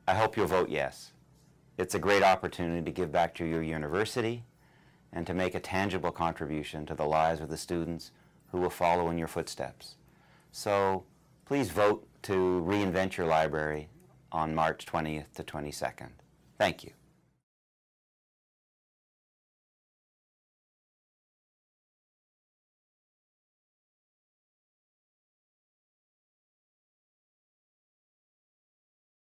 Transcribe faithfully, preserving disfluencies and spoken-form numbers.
I hope you'll vote yes. It's a great opportunity to give back to your university and to make a tangible contribution to the lives of the students who will follow in your footsteps. So please vote to reinvent your library on March twentieth to twenty-second. Thank you.